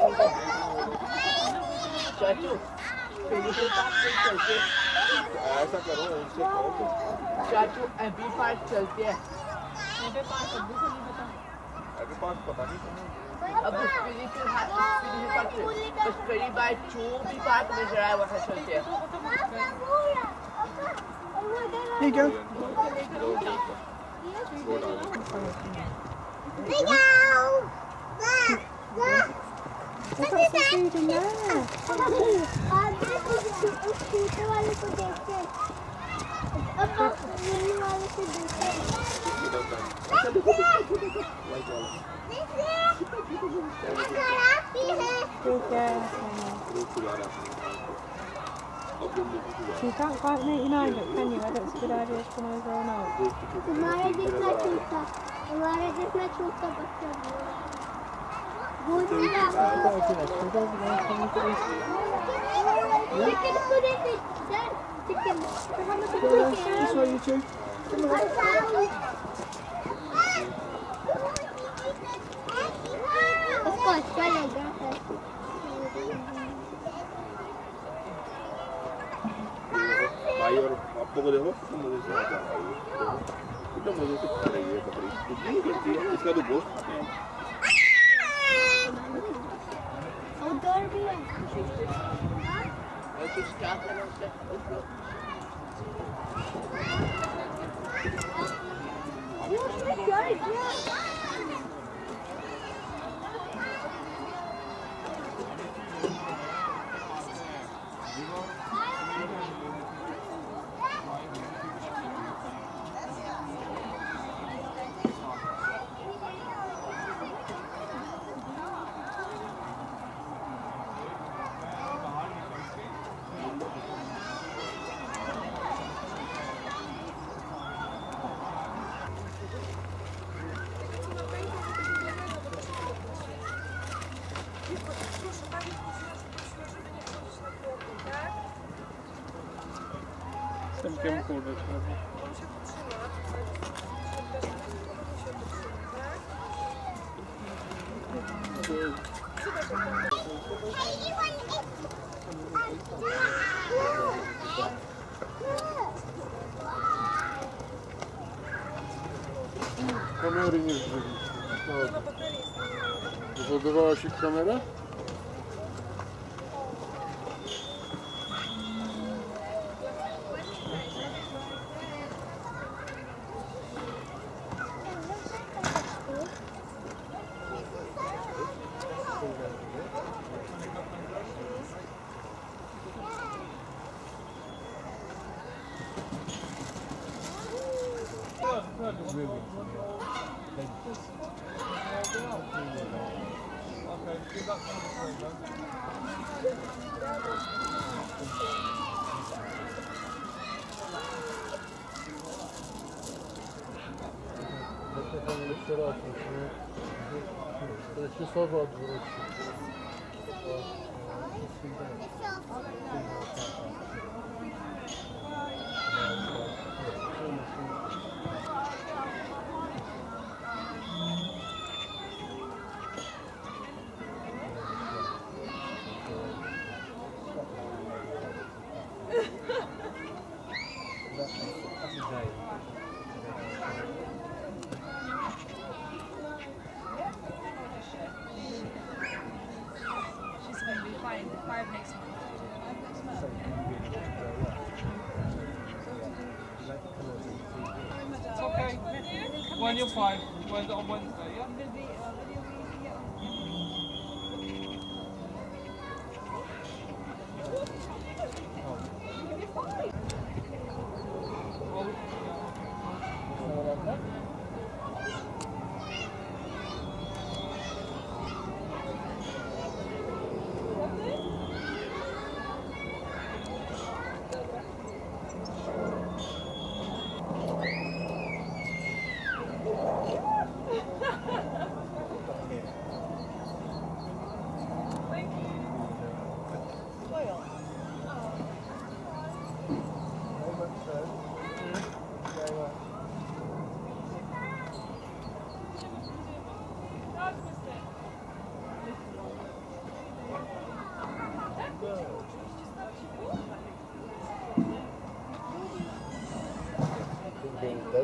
चाचू ऐसा करो उनसे कहो चाचू एबी पार्क चलते हैं एबी पार्क अभी पास पता नहीं अब उस करीब बाय चू भी पार्क में जरा वहाँ चलते हैं ठीक है नहीं जाओ What's that supposed to do now? Scooter वाले को देखते हैं अब मिलने वाले को देखते हैं You can't quite make your mind up, can you? Whether it's a good idea to come over or not. हमारे जितना छोटा बच्चा This way, you two. Come on. उसको अच्छा लगा है भाई और आपको को देखो मुझे से आता है तो मुझे से खा रही है बकरी कुछ नहीं करती है इसका तो गोश्त खाते हैं उधर भी है कुछ क्या करें उससे Całkiem kurde trzeba. Kamery nie zrobić. Zadawała się kamera? Jeszcze słowo odwrócić. It's okay. When you're 5, on Wednesday, yeah? Vinted.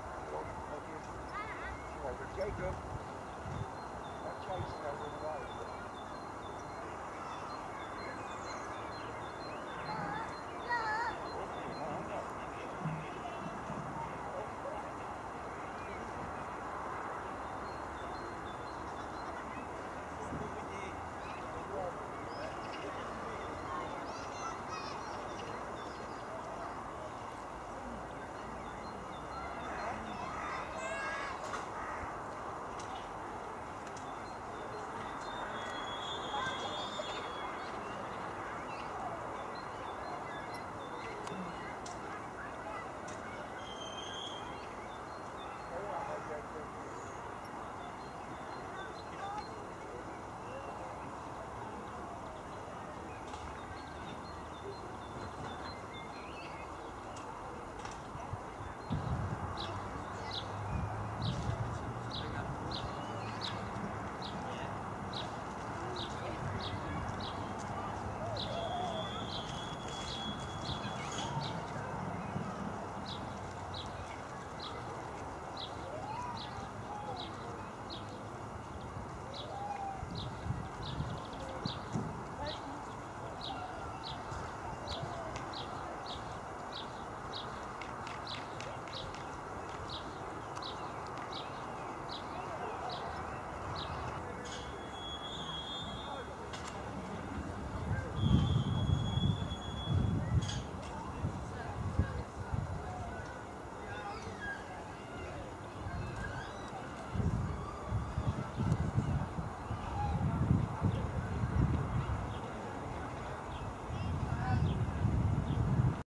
Jacob, that chasing over the road.